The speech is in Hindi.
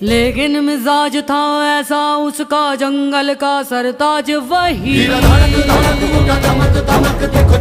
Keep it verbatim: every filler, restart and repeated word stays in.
लेकिन मिजाज था ऐसा उसका जंगल का सरताज वही। धड़क धड़क उठा धमक धमक देखो